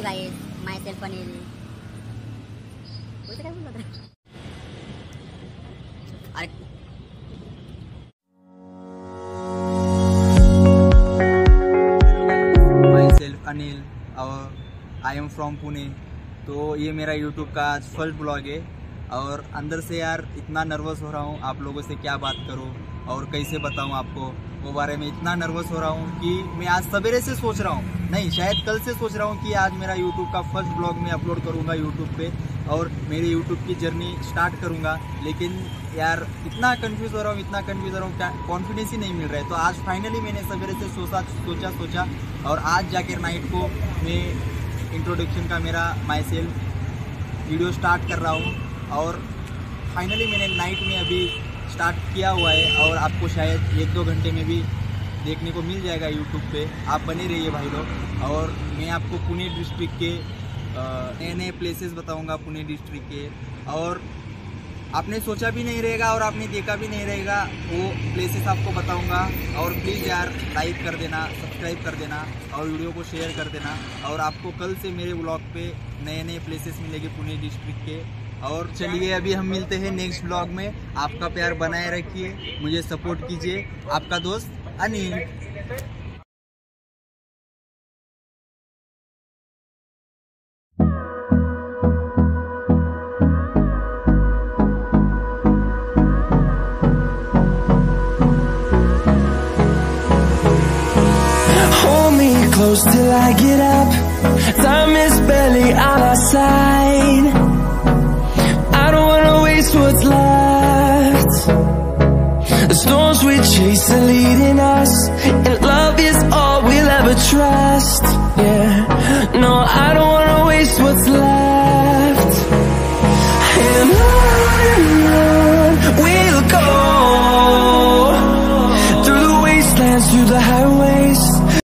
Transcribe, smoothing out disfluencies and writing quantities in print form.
Guys, my self Anil. बोलते क्या बोल रहा था? अरे माई सेल्फ अनिल और आई एम फ्रॉम पुणे। तो ये मेरा यूट्यूब का फर्स्ट ब्लॉग है और अंदर से यार इतना नर्वस हो रहा हूँ, आप लोगों से क्या बात करूँ और कैसे बताऊँ आपको वो बारे में। इतना नर्वस हो रहा हूँ कि मैं आज सवेरे से सोच रहा हूँ, नहीं शायद कल से सोच रहा हूँ कि आज मेरा यूट्यूब का फर्स्ट ब्लॉग मैं अपलोड करूँगा यूट्यूब पे और मेरी यूट्यूब की जर्नी स्टार्ट करूँगा। लेकिन यार इतना कंफ्यूज हो रहा हूँ, इतना कंफ्यूज हो रहा हूँ, क्या कॉन्फिडेंस ही नहीं मिल रहा है। तो आज फाइनली मैंने सवेरे से सोचा और आज जाकर नाइट को मैं इंट्रोडक्शन का मेरा माई सेल्फ वीडियो स्टार्ट कर रहा हूँ और फाइनली मैंने नाइट में अभी स्टार्ट किया हुआ है और आपको शायद 1-2 घंटे में भी देखने को मिल जाएगा यूट्यूब पे। आप बने रहिए भाई लोग। और मैं आपको पुणे डिस्ट्रिक्ट के नए नए प्लेसेस बताऊंगा पुणे डिस्ट्रिक्ट के, और आपने सोचा भी नहीं रहेगा और आपने देखा भी नहीं रहेगा वो प्लेसेस आपको बताऊंगा। और प्लीज़ यार लाइक कर देना, सब्सक्राइब कर देना और वीडियो को शेयर कर देना। और आपको कल से मेरे ब्लॉग पे नए नए प्लेसेस मिलेंगे पुणे डिस्ट्रिक्ट के। और चलिए अभी हम मिलते हैं नेक्स्ट ब्लॉग में। आपका प्यार बनाए रखिए, मुझे सपोर्ट कीजिए। आपका दोस्त Anil. Hold me close till I get up.